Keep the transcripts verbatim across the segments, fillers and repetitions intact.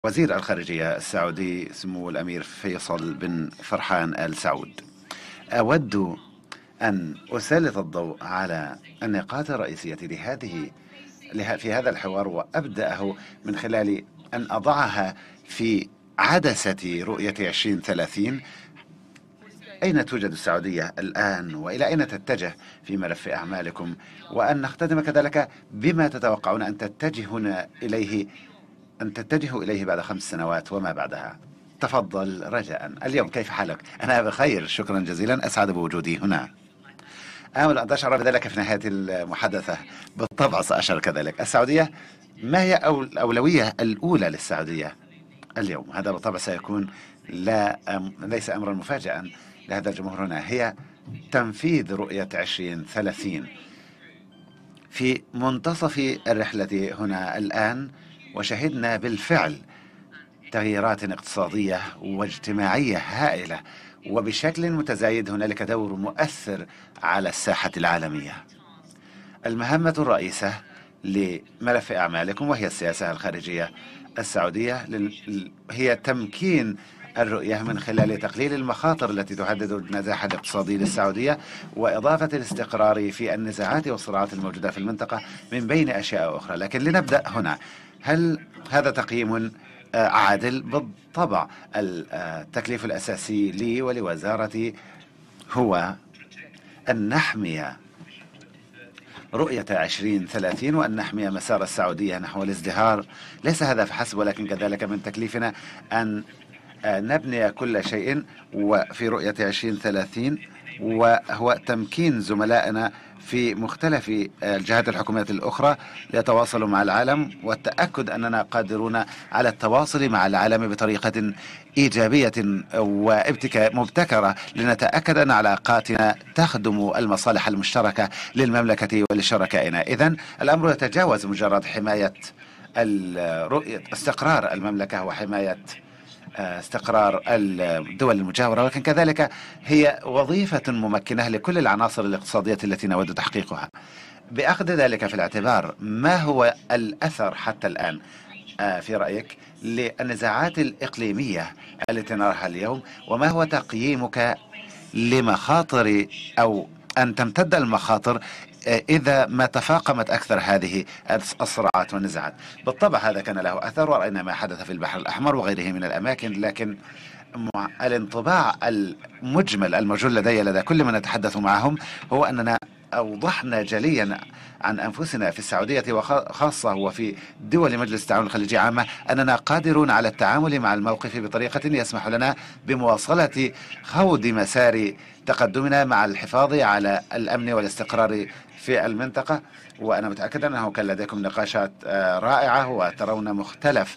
وزير الخارجية السعودي سمو الأمير فيصل بن فرحان آل سعود، أود أن أسلط الضوء على النقاط الرئيسية لهذه في هذا الحوار، وأبدأه من خلال أن أضعها في عدسة رؤية عشرين ثلاثين. أين توجد السعودية الآن وإلى أين تتجه في ملف أعمالكم، وأن نختتم كذلك بما تتوقعون أن تتجهون إليه أن تتجهوا إليه بعد خمس سنوات وما بعدها. تفضل رجاء. اليوم كيف حالك؟ أنا بخير، شكرا جزيلا، أسعد بوجودي هنا. آمل أن تشعر بذلك في نهاية المحادثة. بالطبع سأشعر كذلك. السعودية، ما هي الأولوية الأولى للسعودية اليوم؟ هذا بالطبع سيكون لا أم ليس أمرا مفاجئا لهذا الجمهور هنا. هي تنفيذ رؤية عشرين ثلاثين في منتصف الرحلة هنا الآن، وشهدنا بالفعل تغييرات اقتصادية واجتماعية هائلة، وبشكل متزايد هنالك دور مؤثر على الساحة العالمية. المهمة الرئيسة لملف أعمالكم وهي السياسة الخارجية السعودية هي تمكين الرؤية من خلال تقليل المخاطر التي تهدد النجاح الاقتصادي للسعودية، وإضافة الاستقرار في النزاعات والصراعات الموجودة في المنطقة من بين أشياء أخرى. لكن لنبدأ هنا. هل هذا تقييم عادل؟ بالطبع. التكليف الأساسي لي ولوزارتي هو أن نحمي رؤية عشرين ثلاثين وأن نحمي مسار السعودية نحو الازدهار. ليس هذا فحسب، ولكن كذلك من تكليفنا أن نبني كل شيء وفي رؤية عشرين ثلاثين، وهو تمكين زملائنا في مختلف الجهات الحكومية الأخرى ليتواصلوا مع العالم، والتأكد أننا قادرون على التواصل مع العالم بطريقة إيجابية ومبتكرة لنتأكد أن علاقاتنا تخدم المصالح المشتركة للمملكة ولشركائنا. إذن الأمر يتجاوز مجرد حماية الرؤية استقرار المملكة وحماية استقرار الدول المجاورة، ولكن كذلك هي وظيفة ممكنة لكل العناصر الاقتصادية التي نود تحقيقها. بأخذ ذلك في الاعتبار، ما هو الأثر حتى الآن في رأيك للنزاعات الإقليمية التي نراها اليوم، وما هو تقييمك لمخاطر أو أن تمتد المخاطر إذا ما تفاقمت أكثر هذه الصراعات والنزاعات؟ بالطبع هذا كان له أثر، ورأينا ما حدث في البحر الأحمر وغيره من الأماكن، لكن الانطباع المجمل الموجود لدي لدى كل من نتحدث معهم هو أننا أوضحنا جليا عن أنفسنا في السعودية وخاصة وفي دول مجلس التعاون الخليجي عامة أننا قادرون على التعامل مع الموقف بطريقة يسمح لنا بمواصلة خوض مسار تقدمنا مع الحفاظ على الأمن والاستقرار في المنطقة. وأنا متأكد أنه كان لديكم نقاشات رائعة وترون مختلف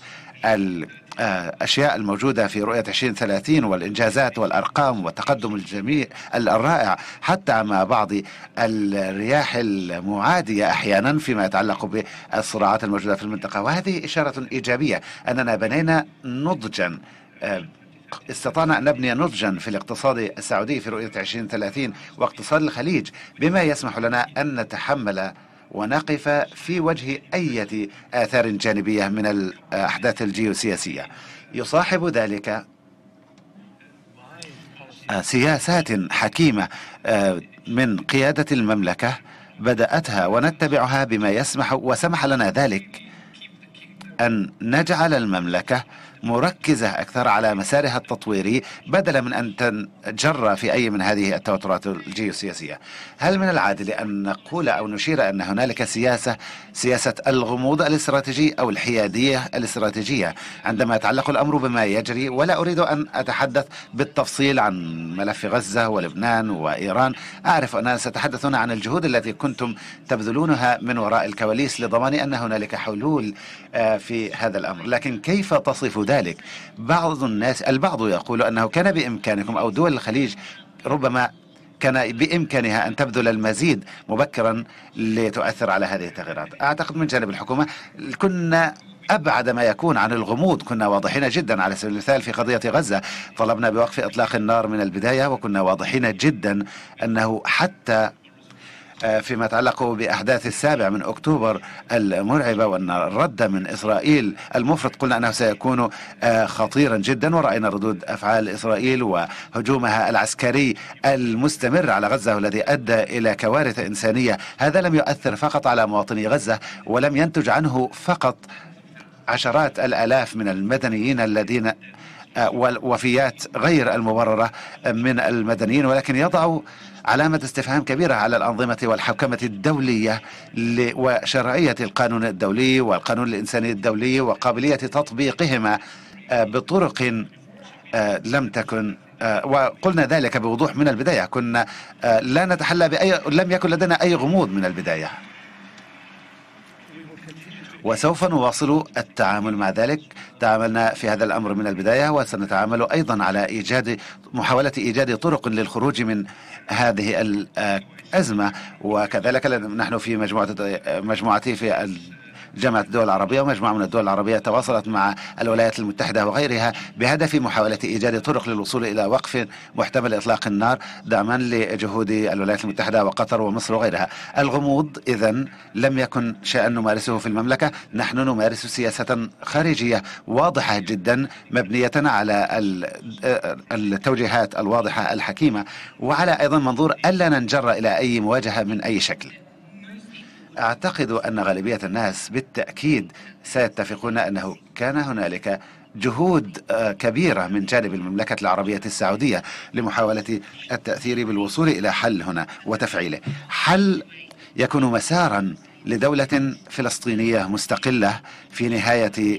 الأشياء الموجودة في رؤية عشرين ثلاثين والإنجازات والأرقام والتقدم الجميل الرائع، حتى مع بعض الرياح المعادية أحيانا فيما يتعلق بالصراعات الموجودة في المنطقة. وهذه إشارة إيجابية أننا بنينا نضجا، استطعنا أن نبني نضجا في الاقتصاد السعودي في رؤية عشرين ثلاثين واقتصاد الخليج، بما يسمح لنا أن نتحمل ونقف في وجه أي آثار جانبية من الأحداث الجيوسياسية. يصاحب ذلك سياسات حكيمة من قيادة المملكة بدأتها ونتبعها، بما يسمح وسمح لنا ذلك أن نجعل المملكة مركزة أكثر على مسارها التطويري بدلا من أن تنجر في أي من هذه التوترات الجيوسياسية. هل من العادل أن نقول أو نشير أن هنالك سياسة سياسة الغموض الاستراتيجي أو الحيادية الاستراتيجية عندما يتعلق الأمر بما يجري؟ ولا أريد أن أتحدث بالتفصيل عن ملف غزة ولبنان وإيران. أعرف أننا سنتحدث عن الجهود التي كنتم تبذلونها من وراء الكواليس لضمان أن هنالك حلول في هذا الأمر، لكن كيف تصف ذلك؟ ذلك بعض الناس البعض يقول أنه كان بإمكانكم أو دول الخليج ربما كان بإمكانها أن تبذل المزيد مبكرا لتؤثر على هذه التغييرات. أعتقد من جانب الحكومة كنا أبعد ما يكون عن الغموض، كنا واضحين جدا. على سبيل المثال في قضية غزة طلبنا بوقف إطلاق النار من البداية، وكنا واضحين جدا أنه حتى فيما يتعلق بأحداث السابع من أكتوبر المرعبة، وأن الرد من إسرائيل المفرط قلنا أنه سيكون خطيرا جدا، ورأينا ردود أفعال إسرائيل وهجومها العسكري المستمر على غزة والذي أدى إلى كوارث إنسانية. هذا لم يؤثر فقط على مواطني غزة، ولم ينتج عنه فقط عشرات الآلاف من المدنيين الذين والوفيات غير المبررة من المدنيين، ولكن يضع علامة استفهام كبيرة على الأنظمة والحوكمة الدولية وشرعية القانون الدولي والقانون الإنساني الدولي وقابلية تطبيقهما بطرق لم تكن، وقلنا ذلك بوضوح من البداية. كنا لا نتحلى بأي، لم يكن لدينا أي غموض من البداية، وسوف نواصل التعامل مع ذلك. تعاملنا في هذا الأمر من البداية، وسنتعامل أيضا على إيجاد محاولة إيجاد طرق للخروج من هذه الأزمة. وكذلك نحن في مجموعة مجموعتي في جامعة الدول العربية ومجموعة من الدول العربية تواصلت مع الولايات المتحدة وغيرها بهدف محاولة إيجاد طرق للوصول إلى وقف محتمل إطلاق النار دعما لجهود الولايات المتحدة وقطر ومصر وغيرها. الغموض إذن لم يكن شيئا نمارسه في المملكة، نحن نمارس سياسة خارجية واضحة جدا مبنية على التوجيهات الواضحة الحكيمة، وعلى أيضا منظور ألا ننجر إلى أي مواجهة من أي شكل. أعتقد أن غالبية الناس بالتأكيد سيتفقون أنه كان هنالك جهود كبيرة من جانب المملكة العربية السعودية لمحاولة التأثير بالوصول إلى حل هنا وتفعيله، حل يكون مسارا لدولة فلسطينية مستقلة في نهاية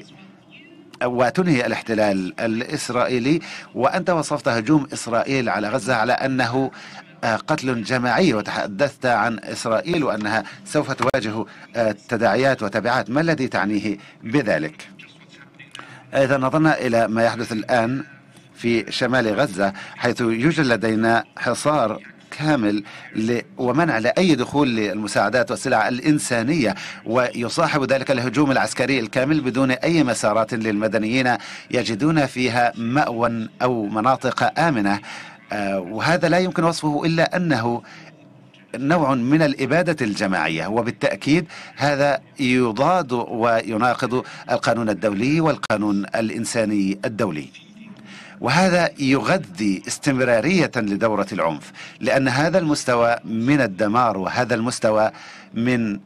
وتنهي الاحتلال الإسرائيلي. وأنت وصفت هجوم إسرائيل على غزة على أنه قتل جماعي، وتحدثت عن إسرائيل وأنها سوف تواجه تداعيات وتبعات. ما الذي تعنيه بذلك؟ إذا نظرنا إلى ما يحدث الآن في شمال غزة، حيث يوجد لدينا حصار كامل ومنع لأي دخول للمساعدات والسلع الإنسانية، ويصاحب ذلك الهجوم العسكري الكامل بدون أي مسارات للمدنيين يجدون فيها مأوى أو مناطق آمنة. وهذا لا يمكن وصفه إلا أنه نوع من الإبادة الجماعية، وبالتأكيد هذا يضاد ويناقض القانون الدولي والقانون الإنساني الدولي، وهذا يغذي استمرارية لدورة العنف، لأن هذا المستوى من الدمار وهذا المستوى من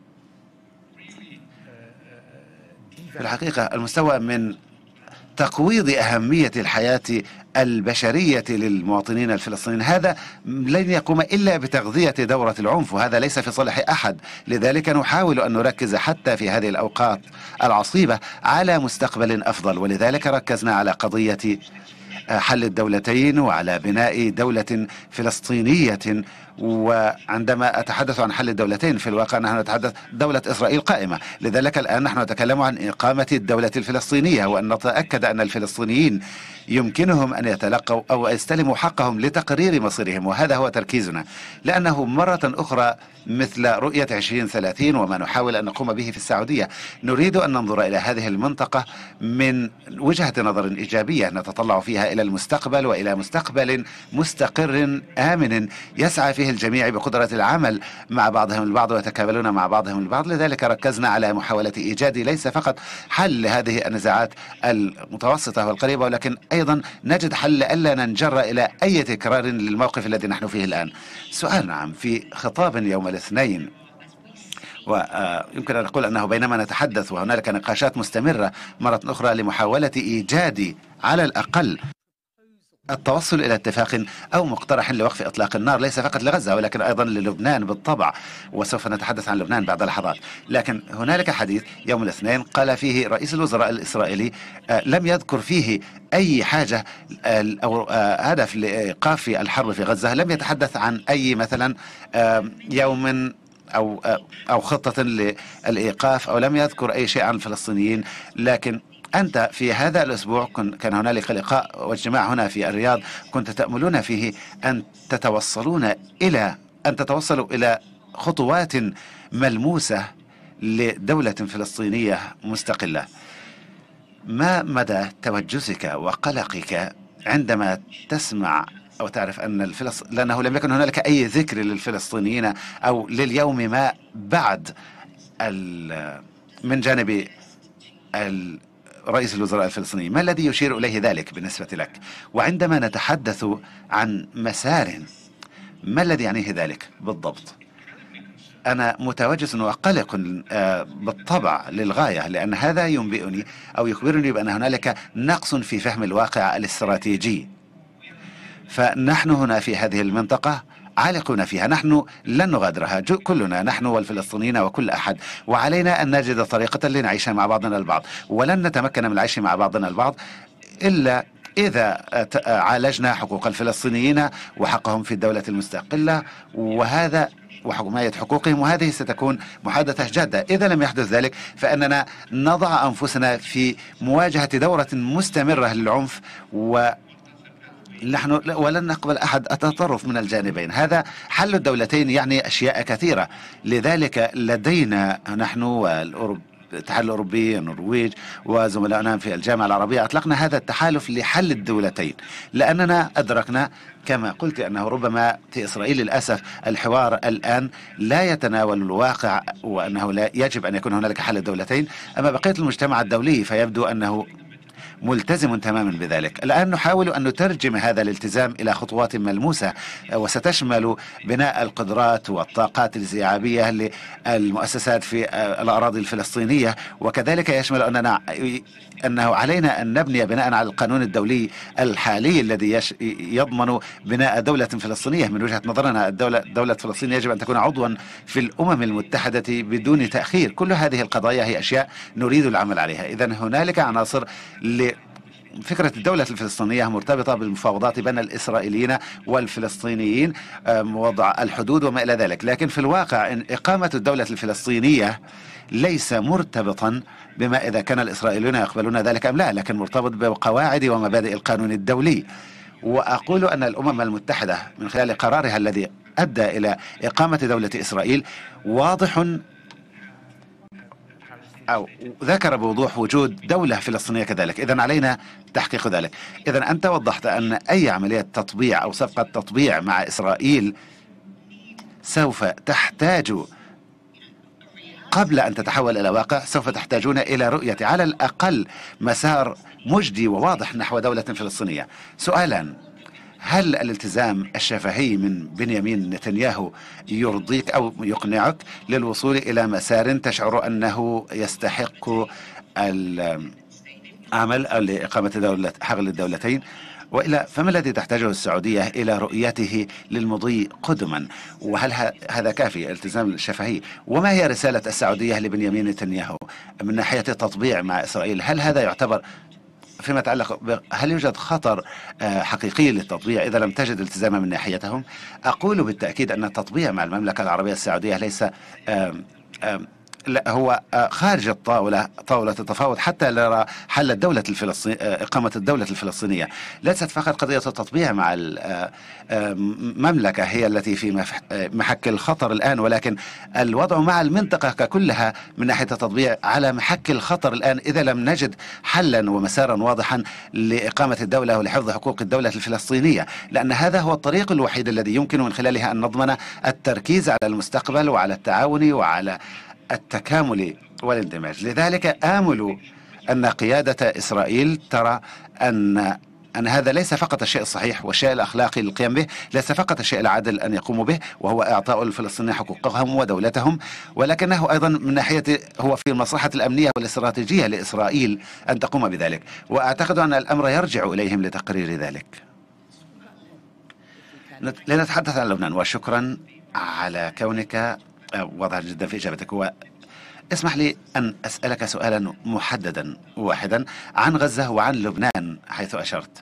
في الحقيقة المستوى من تقويض أهمية الحياة البشرية للمواطنين الفلسطينيين، هذا لن يقوم إلا بتغذية دورة العنف، وهذا ليس في صالح أحد. لذلك نحاول أن نركز حتى في هذه الأوقات العصيبة على مستقبل أفضل، ولذلك ركزنا على قضية حل الدولتين وعلى بناء دولة فلسطينية. وعندما أتحدث عن حل الدولتين في الواقع نحن نتحدث دولة إسرائيل قائمة، لذلك الآن نحن نتكلم عن إقامة الدولة الفلسطينية، وأن نتأكد أن الفلسطينيين يمكنهم أن يتلقوا أو يستلموا حقهم لتقرير مصيرهم، وهذا هو تركيزنا. لأنه مرة أخرى مثل رؤية عشرين ثلاثين وما نحاول أن نقوم به في السعودية، نريد أن ننظر إلى هذه المنطقة من وجهة نظر إيجابية نتطلع فيها إلى المستقبل وإلى مستقبل مستقر آمن يسعى فيه الجميع بقدرة العمل مع بعضهم البعض ويتكاملون مع بعضهم البعض. لذلك ركزنا على محاولة إيجاد ليس فقط حل لهذه النزاعات المتوسطة والقريبة، ولكن أيضا نجد حل ألا ننجر إلى أي تكرار للموقف الذي نحن فيه الآن. سؤال نعم، في خطاب يوم الاثنين ويمكن أن نقول أنه بينما نتحدث وهنالك نقاشات مستمرة مرة أخرى لمحاولة إيجاد على الأقل التوصل إلى اتفاق أو مقترح لوقف إطلاق النار ليس فقط لغزة ولكن أيضا للبنان بالطبع، وسوف نتحدث عن لبنان بعد لحظات. لكن هنالك حديث يوم الاثنين قال فيه رئيس الوزراء الإسرائيلي لم يذكر فيه أي حاجة أو هدف لإيقاف الحرب في غزة، لم يتحدث عن أي مثلا يوم أو أو خطة للإيقاف، أو لم يذكر أي شيء عن الفلسطينيين. لكن أنت في هذا الأسبوع كان هنالك لقاء واجتماع هنا في الرياض كنت تأملون فيه أن تتوصلون إلى أن تتوصلوا إلى خطوات ملموسة لدولة فلسطينية مستقلة. ما مدى توجسك وقلقك عندما تسمع أو تعرف أن الفلسط... لأنه لم يكن هنالك أي ذكر للفلسطينيين أو لليوم ما بعد ال... من جانب ال... رئيس الوزراء الفلسطيني. ما الذي يشير إليه ذلك بالنسبة لك؟ وعندما نتحدث عن مسار، ما الذي يعنيه ذلك بالضبط؟ أنا متوجس وقلق بالطبع للغاية، لأن هذا ينبئني أو يخبرني بأن هنالك نقص في فهم الواقع الاستراتيجي. فنحن هنا في هذه المنطقة عالقون فيها، نحن لن نغادرها كلنا، نحن والفلسطينيين وكل أحد، وعلينا أن نجد طريقة لنعيش مع بعضنا البعض، ولن نتمكن من العيش مع بعضنا البعض إلا إذا عالجنا حقوق الفلسطينيين وحقهم في الدولة المستقلة وهذا وحماية حقوقهم، وهذه ستكون محادثة جادة. إذا لم يحدث ذلك فإننا نضع أنفسنا في مواجهة دورة مستمرة للعنف و نحن ولن نقبل أحد التطرف من الجانبين. هذا حل الدولتين يعني أشياء كثيرة، لذلك لدينا نحن والأوروب الاتحاد الأوروبي، النرويج وزملائنا في الجامعة العربية أطلقنا هذا التحالف لحل الدولتين، لأننا أدركنا كما قلت أنه ربما في إسرائيل للأسف الحوار الآن لا يتناول الواقع وأنه لا يجب أن يكون هنالك حل الدولتين، أما بقية المجتمع الدولي فيبدو أنه ملتزم تماما بذلك. الآن نحاول أن نترجم هذا الالتزام إلى خطوات ملموسة، وستشمل بناء القدرات والطاقات الاستيعابية للمؤسسات في الأراضي الفلسطينية، وكذلك يشمل أننا أنه علينا أن نبني بناء على القانون الدولي الحالي الذي يضمن بناء دولة فلسطينية. من وجهة نظرنا الدولة دولة فلسطين يجب أن تكون عضوا في الأمم المتحدة بدون تأخير. كل هذه القضايا هي أشياء نريد العمل عليها. إذن هنالك عناصر ل فكرة الدولة الفلسطينية مرتبطة بالمفاوضات بين الإسرائيليين والفلسطينيين، وضع الحدود وما إلى ذلك، لكن في الواقع إن إقامة الدولة الفلسطينية ليس مرتبطا بما إذا كان الإسرائيليون يقبلون ذلك أم لا، لكن مرتبط بقواعد ومبادئ القانون الدولي. وأقول أن الأمم المتحدة من خلال قرارها الذي أدى إلى إقامة دولة إسرائيل واضح أو ذكر بوضوح وجود دولة فلسطينية كذلك، إذن علينا تحقيق ذلك. إذن أنت وضحت أن أي عملية تطبيع أو صفقة تطبيع مع إسرائيل سوف تحتاج قبل أن تتحول إلى واقع، سوف تحتاجون إلى رؤية على الأقل مسار مجدي وواضح نحو دولة فلسطينية. سؤالا: هل الالتزام الشفهي من بنيامين نتنياهو يرضيك أو يقنعك للوصول إلى مسار تشعر أنه يستحق العمل لإقامة دولة حقل الدولتين؟ وإلا فما الذي تحتاجه السعودية إلى رؤيته للمضي قدما؟ وهل هذا كافي الالتزام الشفهي؟ وما هي رسالة السعودية لبنيامين نتنياهو من ناحية التطبيع مع إسرائيل؟ هل هذا يعتبر فيما يتعلق ب... هل يوجد خطر حقيقي للتطبيع إذا لم تجد التزاما من ناحيتهم؟ أقول بالتأكيد أن التطبيع مع المملكة العربية السعودية ليس آم آم لا هو خارج الطاولة طاولة التفاوض حتى نرى حل الدولة الفلسطينية، إقامة الدولة الفلسطينية. ليست فقط قضية التطبيع مع المملكة هي التي في محك الخطر الآن، ولكن الوضع مع المنطقة ككلها من ناحية التطبيع على محك الخطر الآن إذا لم نجد حلا ومسارا واضحا لإقامة الدولة ولحفظ حقوق الدولة الفلسطينية، لأن هذا هو الطريق الوحيد الذي يمكن من خلالها أن نضمن التركيز على المستقبل وعلى التعاون وعلى التكامل والاندماج. لذلك آمل أن قيادة إسرائيل ترى أن أن هذا ليس فقط الشيء الصحيح والشيء الأخلاقي للقيام به، ليس فقط الشيء العادل أن يقوموا به وهو إعطاء الفلسطينيين حقوقهم ودولتهم، ولكنه أيضا من ناحية هو في المصلحة الأمنية والاستراتيجية لإسرائيل أن تقوم بذلك، وأعتقد أن الأمر يرجع إليهم لتقرير ذلك. لنتحدث عن لبنان، وشكرا على كونك واضح جدا في إجابتك. هو اسمح لي أن أسألك سؤالا محددا واحدا عن غزة وعن لبنان، حيث أشرت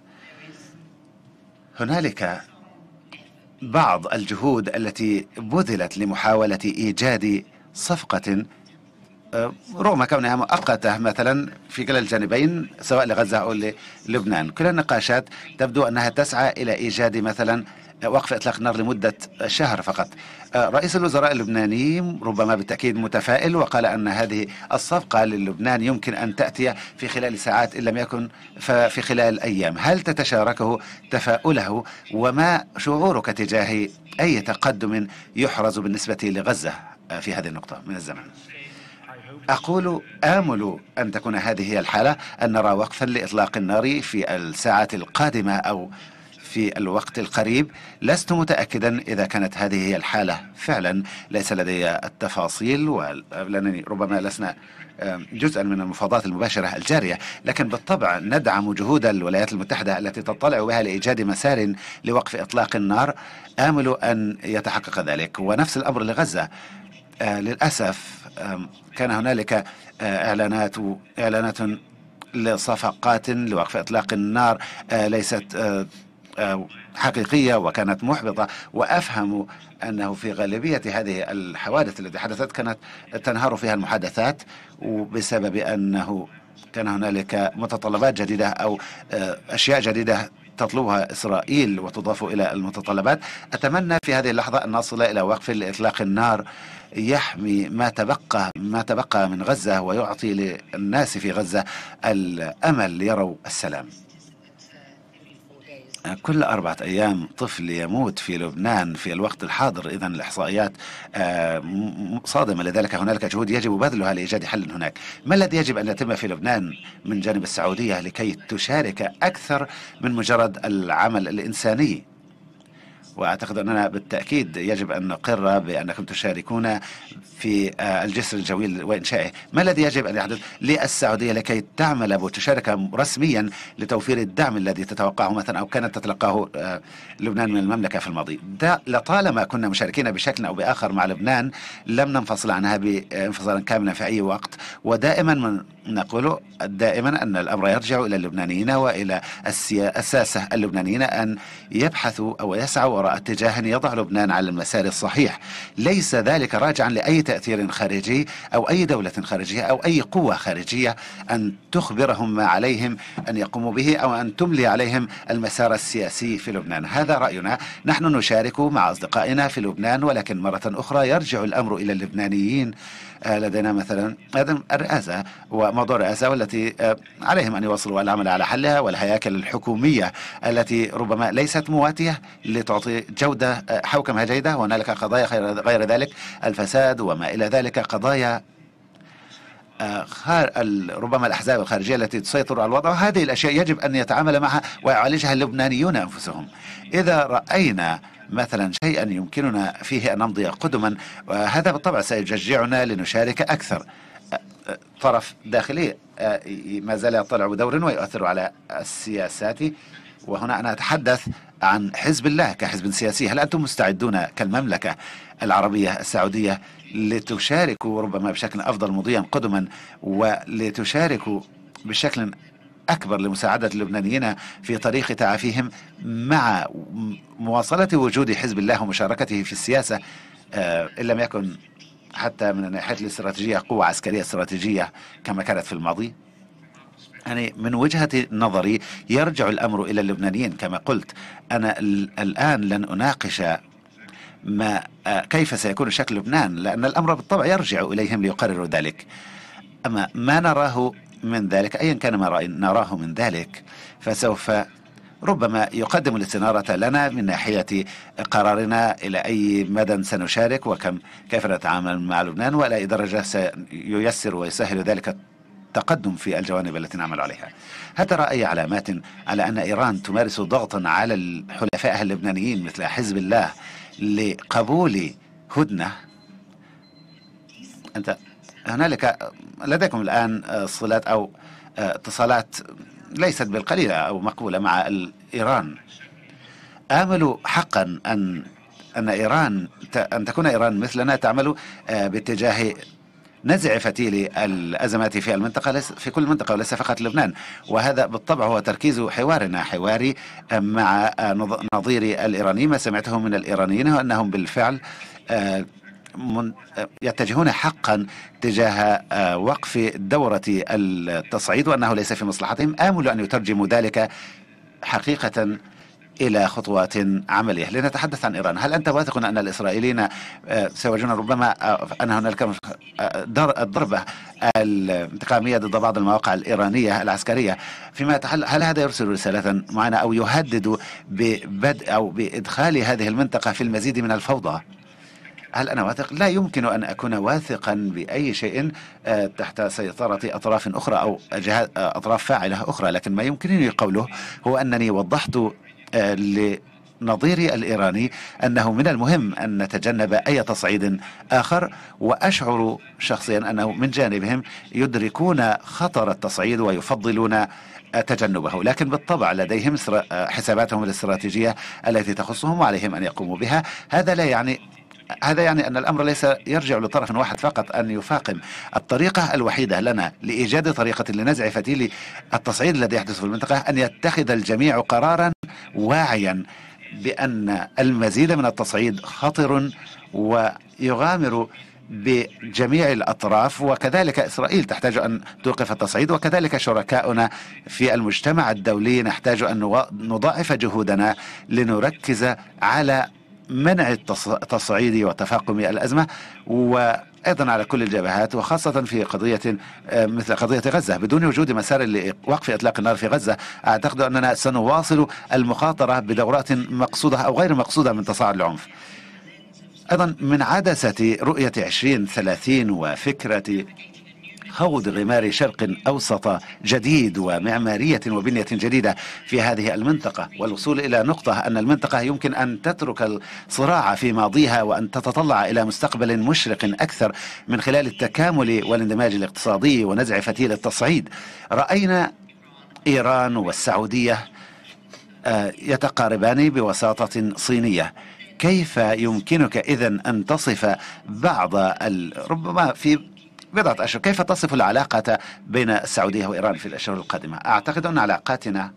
هنالك بعض الجهود التي بذلت لمحاولة إيجاد صفقة رغم كونها مؤقتة مثلا في كلا الجانبين سواء لغزة أو للبنان. كل النقاشات تبدو أنها تسعى إلى إيجاد مثلا وقف إطلاق النار لمدة شهر فقط. رئيس الوزراء اللبناني ربما بالتأكيد متفائل، وقال أن هذه الصفقة للبنان يمكن أن تأتي في خلال ساعات إن لم يكن ففي خلال أيام. هل تتشاركه تفاؤله؟ وما شعورك تجاه أي تقدم يحرز بالنسبة لغزة في هذه النقطة من الزمن؟ أقول آمل أن تكون هذه هي الحالة، أن نرى وقفا لإطلاق النار في الساعات القادمة أو في الوقت القريب. لست متأكدا إذا كانت هذه هي الحالة فعلا، ليس لدي التفاصيل ولأنني ربما لسنا جزءا من المفاوضات المباشرة الجارية، لكن بالطبع ندعم جهود الولايات المتحدة التي تطلع بها لإيجاد مسار لوقف إطلاق النار. آمل أن يتحقق ذلك. ونفس الأمر لغزة. آه للأسف آه كان هنالك آه إعلانات إعلانات لصفقات لوقف إطلاق النار آه ليست آه آه حقيقية وكانت محبطة، وأفهم أنه في غالبية هذه الحوادث التي حدثت كانت تنهار فيها المحادثات، وبسبب أنه كان هنالك متطلبات جديدة أو آه أشياء جديدة تطلبها إسرائيل وتضاف إلى المتطلبات. أتمنى في هذه اللحظة أن نصل إلى وقف لإطلاق النار يحمي ما تبقى ما تبقى من غزة، ويعطي للناس في غزة الأمل ليروا السلام. كل أربعة أيام طفل يموت في لبنان في الوقت الحاضر، إذن الإحصائيات صادمة. لذلك هنالك جهود يجب بذلها لإيجاد حل هناك. ما الذي يجب أن يتم في لبنان من جانب السعودية لكي تشارك أكثر من مجرد العمل الإنساني؟ وأعتقد أننا بالتأكيد يجب أن نقر بأنكم تشاركون في الجسر الجوي وإنشائه. ما الذي يجب أن يحدث للسعودية لكي تعمل وتشارك رسميا لتوفير الدعم الذي تتوقعه مثلا أو كانت تتلقاه لبنان من المملكة في الماضي؟ لطالما كنا مشاركين بشكل أو بآخر مع لبنان، لم ننفصل عنها بانفصالا كاملا في أي وقت. ودائما من نقول دائما أن الأمر يرجع إلى اللبنانيين وإلى الساسة اللبنانيين أن يبحثوا أو يسعوا وراء اتجاه يضع لبنان على المسار الصحيح. ليس ذلك راجعا لأي تأثير خارجي أو أي دولة خارجية أو أي قوة خارجية أن تخبرهم ما عليهم أن يقوموا به أو أن تملي عليهم المسار السياسي في لبنان. هذا رأينا. نحن نشارك مع أصدقائنا في لبنان، ولكن مرة أخرى يرجع الأمر إلى اللبنانيين. لدينا مثلا الرئاسة وموضوع الرئاسة والتي عليهم أن يواصلوا العمل على حلها، والهياكل الحكومية التي ربما ليست مواتية لتعطي جودة حوكمة جيدة. وهنالك قضايا غير ذلك، الفساد وما إلى ذلك، قضايا ربما الأحزاب الخارجية التي تسيطر على الوضع. هذه الأشياء يجب أن يتعامل معها ويعالجها اللبنانيون أنفسهم. إذا رأينا مثلا شيئا يمكننا فيه أن نمضي قدما، وهذا بالطبع سيشجعنا لنشارك أكثر. طرف داخلي ما زال يطلع بدور ويؤثر على السياسات، وهنا أنا أتحدث عن حزب الله كحزب سياسي. هل أنتم مستعدون كالمملكة العربية السعودية لتشاركوا ربما بشكل أفضل مضيا قدما، ولتشاركوا بشكل أكبر لمساعدة اللبنانيين في طريق تعافيهم مع مواصلة وجود حزب الله ومشاركته في السياسة، إن لم يكن حتى من الناحية الاستراتيجية قوة عسكرية استراتيجية كما كانت في الماضي؟ يعني من وجهة نظري يرجع الأمر إلى اللبنانيين. كما قلت أنا الآن لن أناقش ما كيف سيكون شكل لبنان، لأن الأمر بالطبع يرجع إليهم ليقرروا ذلك. أما ما نراه من ذلك، أيا كان ما نراه من ذلك، فسوف ربما يقدم الاستنارة لنا من ناحية قرارنا إلى أي مدى سنشارك وكم كيف نتعامل مع لبنان، وإلى أي درجة سييسر ويسهل ذلك التقدم في الجوانب التي نعمل عليها. هل ترى أي علامات على أن إيران تمارس ضغطا على الحلفاء اللبنانيين مثل حزب الله لقبول هدنة؟ أنت هنالك لديكم الآن صلات أو اتصالات ليست بالقليلة أو مقبولة مع إيران. آمل حقا أن أن إيران أن تكون إيران مثلنا تعمل باتجاه نزع فتيل الأزمات في المنطقة في كل منطقة وليس فقط لبنان. وهذا بالطبع هو تركيز حوارنا، حواري مع نظيري الإيراني. ما سمعته من الإيرانيين هو أنهم بالفعل يتجهون حقا تجاه وقف دورة التصعيد، وأنه ليس في مصلحتهم. آمل أن يترجموا ذلك حقيقة إلى خطوات عملية. لنتحدث عن إيران، هل أنت واثق أن الإسرائيليين سيواجهون ربما أن هناك الضربة الانتقامية ضد بعض المواقع الإيرانية العسكرية فيما يتحل؟ هل هذا يرسل رسالة معينة أو يهدد ببدء أو بإدخال هذه المنطقة في المزيد من الفوضى؟ هل أنا واثق؟ لا يمكن أن أكون واثقا بأي شيء تحت سيطرة أطراف أخرى أو أطراف فاعلة أخرى، لكن ما يمكنني قوله هو أنني وضحت لنظيري الإيراني أنه من المهم أن نتجنب أي تصعيد آخر، وأشعر شخصيا أنه من جانبهم يدركون خطر التصعيد ويفضلون تجنبه، لكن بالطبع لديهم حساباتهم الاستراتيجية التي تخصهم وعليهم أن يقوموا بها. هذا لا يعني هذا يعني أن الأمر ليس يرجع لطرف واحد فقط أن يفاقم. الطريقة الوحيدة لنا لإيجاد طريقة لنزع فتيل التصعيد الذي يحدث في المنطقة أن يتخذ الجميع قرارا واعيا بأن المزيد من التصعيد خطر ويغامر بجميع الأطراف، وكذلك إسرائيل تحتاج أن توقف التصعيد، وكذلك شركاؤنا في المجتمع الدولي نحتاج أن نضاعف جهودنا لنركز على منع التصعيد وتفاقم الأزمة، وأيضا على كل الجبهات، وخاصة في قضية مثل قضية غزة. بدون وجود مسار لوقف إطلاق النار في غزة أعتقد أننا سنواصل المخاطرة بدورات مقصودة أو غير مقصودة من تصاعد العنف. أيضا من عدسة رؤية عشرين ثلاثين وفكرة خوض غمار شرق أوسط جديد ومعمارية وبنية جديدة في هذه المنطقة، والوصول إلى نقطة أن المنطقة يمكن أن تترك الصراع في ماضيها وأن تتطلع إلى مستقبل مشرق أكثر من خلال التكامل والاندماج الاقتصادي ونزع فتيل التصعيد. رأينا إيران والسعودية يتقاربان بوساطة صينية. كيف يمكنك إذن أن تصف بعض ربما في بضعة أشهر، كيف تصف العلاقة بين السعودية وإيران في الأشهر القادمة؟ أعتقد أن علاقاتنا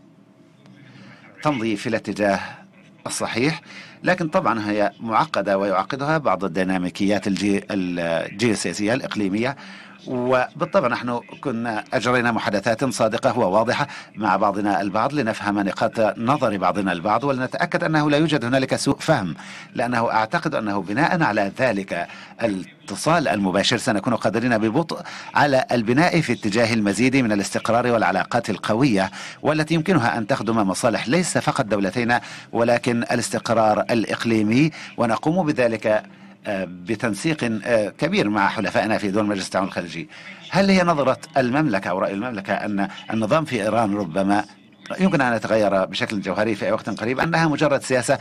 تمضي في الاتجاه الصحيح، لكن طبعا هي معقدة ويعقدها بعض الديناميكيات الجي... الجيوسياسية الإقليمية، وبالطبع نحن كنا أجرينا محادثات صادقة وواضحة مع بعضنا البعض لنفهم نقاط نظر بعضنا البعض ولنتأكد أنه لا يوجد هنالك سوء فهم، لأنه أعتقد أنه بناء على ذلك الاتصال المباشر سنكون قادرين ببطء على البناء في اتجاه المزيد من الاستقرار والعلاقات القوية والتي يمكنها أن تخدم مصالح ليس فقط دولتنا ولكن الاستقرار الإقليمي، ونقوم بذلك بتنسيق كبير مع حلفائنا في دول مجلس التعاون الخليجي. هل هي نظرة المملكة أو رأي المملكة أن النظام في إيران ربما يمكن أن يتغير بشكل جوهري في أي وقت قريب، أنها مجرد سياسة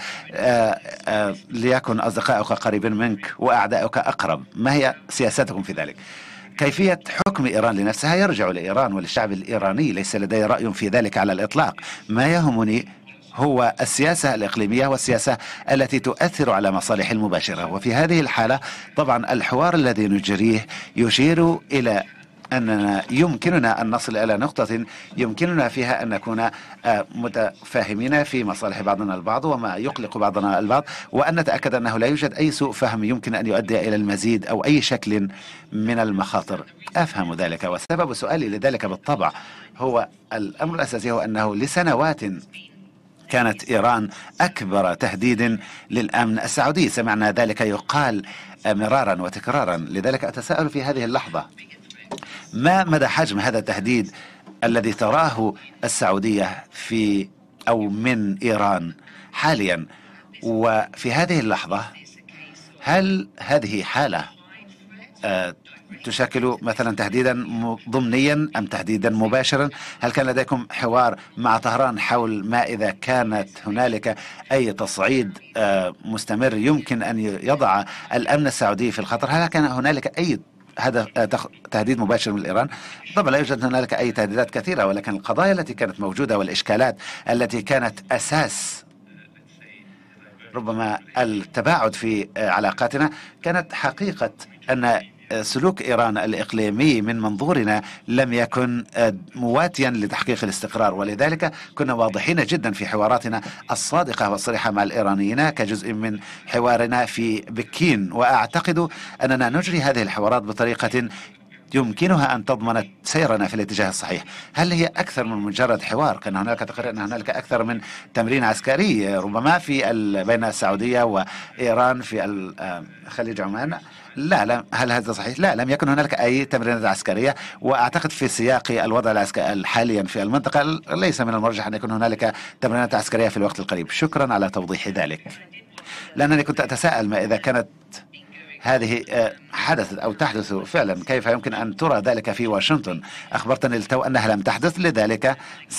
ليكن أصدقائك قريبين منك وأعدائك أقرب؟ ما هي سياستكم في ذلك؟ كيفية حكم إيران لنفسها يرجع لإيران وللشعب الإيراني، ليس لدي رأي في ذلك على الإطلاق. ما يهمني هو السياسة الإقليمية والسياسة التي تؤثر على مصالح المباشرة، وفي هذه الحالة طبعا الحوار الذي نجريه يشير إلى أننا يمكننا أن نصل إلى نقطة يمكننا فيها أن نكون متفاهمين في مصالح بعضنا البعض وما يقلق بعضنا البعض، وأن نتأكد أنه لا يوجد أي سوء فهم يمكن أن يؤدي إلى المزيد أو أي شكل من المخاطر. أفهم ذلك، وسبب سؤالي لذلك بالطبع هو الأمر الأساسي هو أنه لسنوات كانت إيران أكبر تهديد للأمن السعودي، سمعنا ذلك يقال مرارا وتكرارا. لذلك أتساءل في هذه اللحظة ما مدى حجم هذا التهديد الذي تراه السعودية في أو من إيران حاليا، وفي هذه اللحظة هل هذه حالة آه تشكل مثلا تهديدا ضمنيا أم تهديدا مباشرا؟ هل كان لديكم حوار مع طهران حول ما إذا كانت هنالك أي تصعيد مستمر يمكن أن يضع الأمن السعودي في الخطر؟ هل كان هنالك أي هذا تهديد مباشر من إيران؟ طبعا لا يوجد هنالك أي تهديدات كثيرة، ولكن القضايا التي كانت موجودة والإشكالات التي كانت أساس ربما التباعد في علاقاتنا كانت حقيقة أن سلوك إيران الإقليمي من منظورنا لم يكن مواتيا لتحقيق الاستقرار، ولذلك كنا واضحين جدا في حواراتنا الصادقة والصريحة مع الإيرانيين كجزء من حوارنا في بكين. وأعتقد أننا نجري هذه الحوارات بطريقة يمكنها أن تضمن سيرنا في الاتجاه الصحيح. هل هي أكثر من مجرد حوار؟ كان هناك تقرير أن هنالك أكثر من تمرين عسكري ربما في بين السعودية وإيران في خليج عمان. لا لا هل هذا صحيح؟ لا، لم يكن هنالك أي تمرينات عسكرية، وأعتقد في سياق الوضع العسكري حاليا في المنطقة ليس من المرجح أن يكون هنالك تمرينات عسكرية في الوقت القريب. شكرا على توضيح ذلك، لأنني كنت أتساءل ما إذا كانت هذه حدثت أو تحدث فعلا كيف يمكن أن ترى ذلك في واشنطن. أخبرتني للتو أنها لم تحدث، لذلك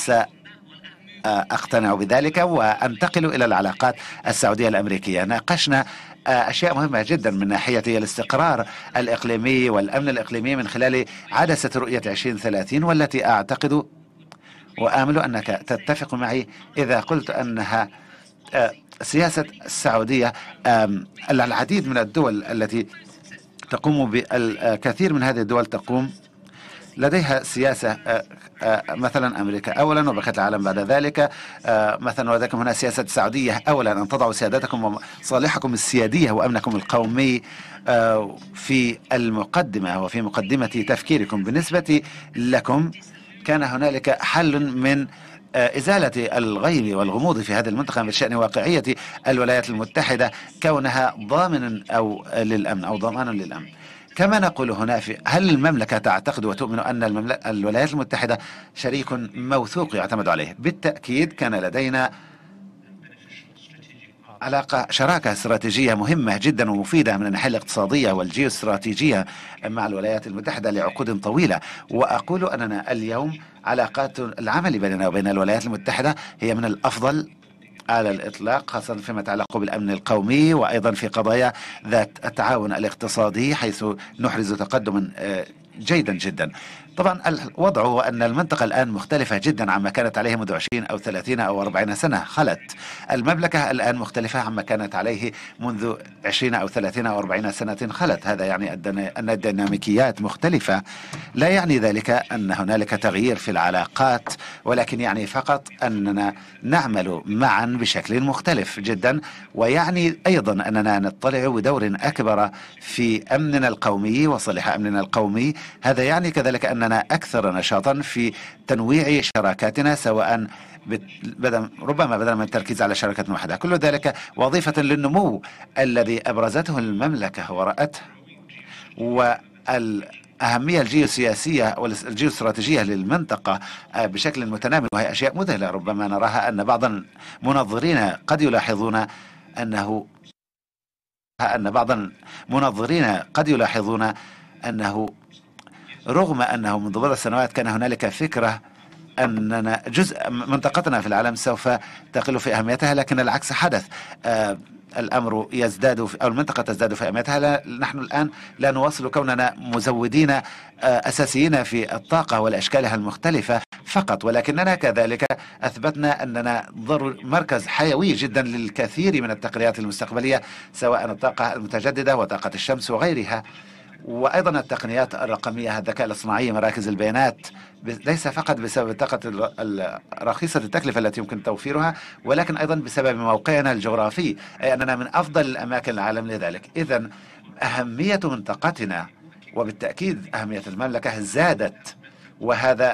سأقتنع بذلك وأنتقل إلى العلاقات السعودية الأمريكية. ناقشنا أشياء مهمة جدا من ناحية الاستقرار الإقليمي والأمن الإقليمي من خلال عدسة رؤية عشرين ثلاثين، والتي أعتقد وآمل أنك تتفق معي إذا قلت أنها سياسة السعودية. العديد من الدول التي تقوم بالكثير من هذه الدول تقوم لديها سياسة، مثلا أمريكا أولا وبقية العالم بعد ذلك. مثلا ولديكم هنا سياسة السعودية أولا أن تضعوا سيادتكم وصالحكم السيادية وأمنكم القومي في المقدمة وفي مقدمة تفكيركم. بالنسبة لكم كان هنالك حل من إزالة الغيم والغموض في هذه المنطقة بشأن واقعية الولايات المتحدة كونها ضامن أو للأمن أو ضمان للأمن. كما نقول هنا في هل المملكة تعتقد وتؤمن أن الولايات المتحدة شريك موثوق يعتمد عليه؟ بالتأكيد كان لدينا علاقة شراكة استراتيجية مهمة جدا ومفيدة من الناحية الاقتصادية والجيوستراتيجية مع الولايات المتحدة لعقود طويلة. وأقول أننا اليوم علاقات العمل بيننا وبين الولايات المتحدة هي من الأفضل على الإطلاق، خاصة فيما يتعلق بالأمن القومي وأيضا في قضايا ذات التعاون الاقتصادي، حيث نحرز تقدما جيدا جدا. طبعا الوضع هو أن المنطقة الآن مختلفة جدا عما كانت عليه منذ عشرين أو ثلاثين أو أربعين سنة خلت. المملكة الآن مختلفة عما كانت عليه منذ عشرين أو ثلاثين أو أربعين سنة خلت. هذا يعني أن الديناميكيات مختلفة. لا يعني ذلك أن هنالك تغيير في العلاقات، ولكن يعني فقط أننا نعمل معا بشكل مختلف جدا، ويعني أيضا أننا نطلع بدور أكبر في أمننا القومي وصالح أمننا القومي. هذا يعني كذلك أننا أكثر نشاطا في تنويع شراكاتنا، سواء بدل ربما بدلا من التركيز على شراكة واحدة. كل ذلك وظيفة للنمو الذي أبرزته المملكة ورأته، والأهمية الجيوسياسية والجيوستراتيجية للمنطقة بشكل متنامي، وهي أشياء مذهلة. ربما نراها أن بعض المنظرين قد يلاحظون أنه أن بعض المنظرين قد يلاحظون أنه رغم أنه منذ بضع سنوات كان هنالك فكرة أننا جزء منطقتنا في العالم سوف تقل في أهميتها، لكن العكس حدث. آه الأمر يزداد في أو المنطقة تزداد في أهميتها. نحن الآن لا نواصل كوننا مزودين آه أساسيين في الطاقة والأشكالها المختلفة فقط، ولكننا كذلك أثبتنا أننا مركز حيوي جدا للكثير من التقنيات المستقبلية، سواء الطاقة المتجددة وطاقة الشمس وغيرها، وأيضا التقنيات الرقمية، الذكاء الاصطناعي، مراكز البيانات، ليس فقط بسبب الطاقة رخيصة التكلفة التي يمكن توفيرها، ولكن أيضا بسبب موقعنا الجغرافي، أي أننا من أفضل الأماكن العالم لذلك. إذن أهمية منطقتنا وبالتأكيد أهمية المملكة زادت، وهذا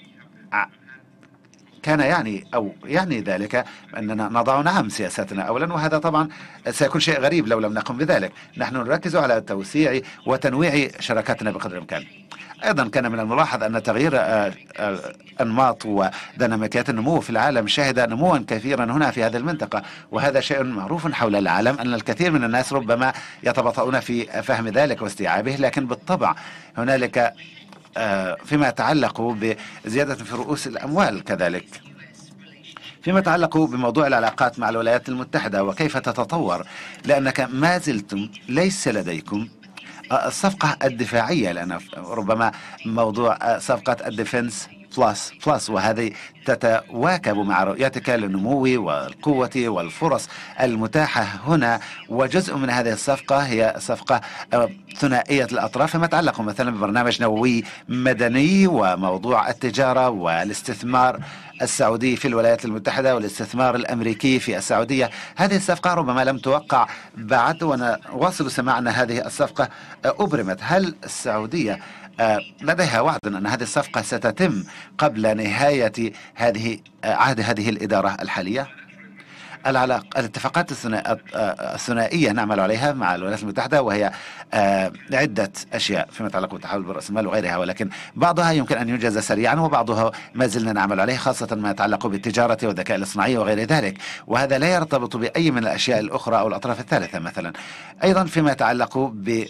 كان يعني أو يعني ذلك أننا نضع نعم سياساتنا أولا، وهذا طبعا سيكون شيء غريب لو لم نقم بذلك. نحن نركز على توسيع وتنويع شراكاتنا بقدر الإمكان. أيضا كان من الملاحظ أن تغيير أنماط وديناميكيات النمو في العالم شهد نموا كثيرا هنا في هذه المنطقة، وهذا شيء معروف حول العالم أن الكثير من الناس ربما يتباطؤون في فهم ذلك واستيعابه، لكن بالطبع هنالك فيما يتعلق بزيادة في رؤوس الأموال، كذلك فيما يتعلق بموضوع العلاقات مع الولايات المتحدة وكيف تتطور، لأنك ما زلتم ليس لديكم الصفقة الدفاعية، لأن ربما موضوع صفقة الديفنس بلس بلس وهذه تتواكب مع رؤيتك للنمو والقوة والفرص المتاحة هنا. وجزء من هذه الصفقة هي صفقة ثنائية الأطراف فيما يتعلق مثلا ببرنامج نووي مدني وموضوع التجارة والاستثمار السعودي في الولايات المتحدة والاستثمار الأمريكي في السعودية. هذه الصفقة ربما لم توقع بعد، ونواصل سماع أن هذه الصفقة أبرمت. هل السعودية لديها وعد أن هذه الصفقة ستتم قبل نهاية هذه عهد هذه الإدارة الحالية. العلاقة الاتفاقات الثنائية نعمل عليها مع الولايات المتحدة، وهي عدة أشياء فيما يتعلق بالتحول برأس المال وغيرها، ولكن بعضها يمكن أن ينجز سريعا وبعضها ما زلنا نعمل عليه، خاصة ما يتعلق بالتجارة والذكاء الاصطناعي وغير ذلك، وهذا لا يرتبط بأي من الأشياء الأخرى أو الأطراف الثالثة. مثلا أيضا فيما يتعلق ب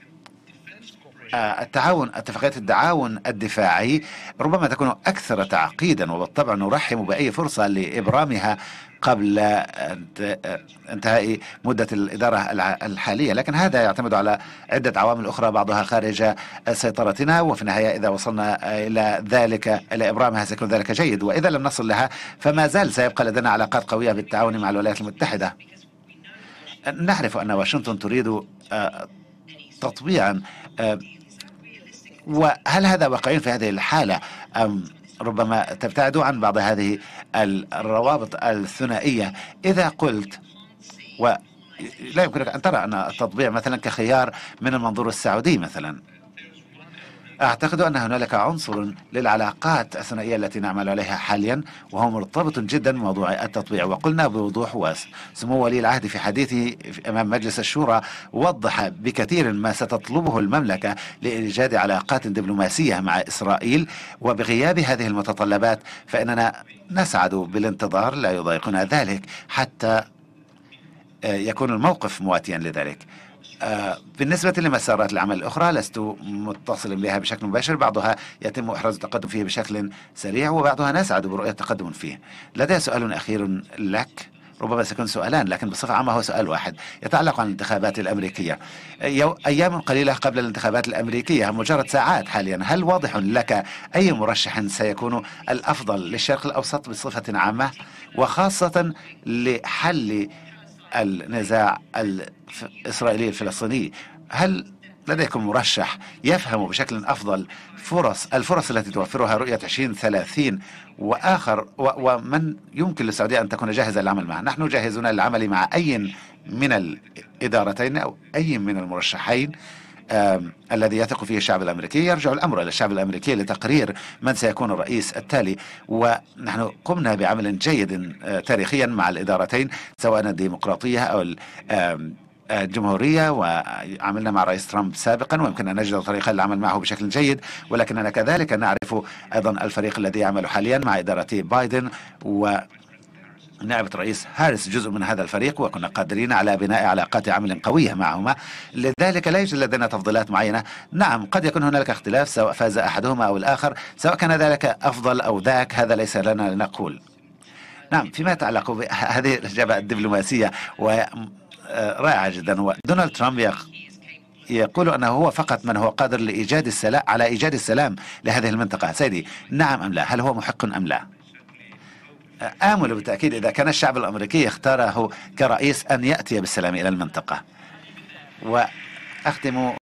التعاون، اتفاقية التعاون الدفاعي ربما تكون أكثر تعقيدا، وبالطبع نرحب بأي فرصة لإبرامها قبل انتهاء مدة الإدارة الحالية، لكن هذا يعتمد على عدة عوامل أخرى بعضها خارج سيطرتنا، وفي النهاية إذا وصلنا إلى ذلك إلى إبرامها سيكون ذلك جيد، وإذا لم نصل لها فما زال سيبقى لدينا علاقات قوية بالتعاون مع الولايات المتحدة. نعرف أن واشنطن تريد تطبيعا، وهل هذا واقعي في هذه الحالة أم ربما تبتعد عن بعض هذه الروابط الثنائية؟ إذا قلت ولا يمكنك أن ترى أن التطبيع مثلا كخيار من المنظور السعودي مثلا، أعتقد أن هنالك عنصر للعلاقات الثنائية التي نعمل عليها حاليا وهو مرتبط جدا بموضوع التطبيع، وقلنا بوضوح، وسمو ولي العهد في حديثه أمام مجلس الشورى وضح بكثير ما ستطلبه المملكة لإيجاد علاقات دبلوماسية مع إسرائيل، وبغياب هذه المتطلبات فإننا نسعد بالانتظار، لا يضايقنا ذلك حتى يكون الموقف مواتيا لذلك. بالنسبة لمسارات العمل الأخرى لست متصل بها بشكل مباشر، بعضها يتم إحراز التقدم فيه بشكل سريع وبعضها نسعد برؤية التقدم فيه. لدي سؤال أخير لك، ربما سيكون سؤالان لكن بصفة عامة هو سؤال واحد يتعلق عن الانتخابات الأمريكية. أيام قليلة قبل الانتخابات الأمريكية، مجرد ساعات حاليا، هل واضح لك أي مرشح سيكون الأفضل للشرق الأوسط بصفة عامة وخاصة لحل النزاع الإسرائيلي الفلسطيني؟ هل لديكم مرشح يفهم بشكل أفضل فرص الفرص التي توفرها رؤية عشرين ثلاثين وآخر، ومن يمكن للسعودية أن تكون جاهزة للعمل معه؟ نحن جاهزون للعمل مع أي من الإدارتين أو أي من المرشحين الذي يثق فيه الشعب الأمريكي. يرجع الأمر إلى الشعب الأمريكي لتقرير من سيكون الرئيس التالي، ونحن قمنا بعمل جيد تاريخيا مع الإدارتين سواء الديمقراطية أو الجمهورية، وعملنا مع رئيس ترامب سابقا ويمكن أن نجد طريقة للعمل معه بشكل جيد، ولكننا كذلك نعرف أيضا الفريق الذي يعمل حاليا مع إدارة بايدن، و نائبة رئيس هاريس جزء من هذا الفريق، وكنا قادرين على بناء علاقات عمل قوية معهما، لذلك لا يوجد لدينا تفضيلات معينة. نعم قد يكون هنالك اختلاف سواء فاز أحدهما أو الآخر، سواء كان ذلك أفضل أو ذاك هذا ليس لنا لنقول. نعم فيما يتعلق بهذه الإجابة الدبلوماسية ورائعة جدا، ودونالد ترامب يقول أنه هو فقط من هو قادر لإيجاد السلام على إيجاد السلام لهذه المنطقة. سيدي نعم أم لا؟ هل هو محق أم لا؟ آمل بالتأكيد إذا كان الشعب الأمريكي اختاره كرئيس أن يأتي بالسلام إلى المنطقة. وأختم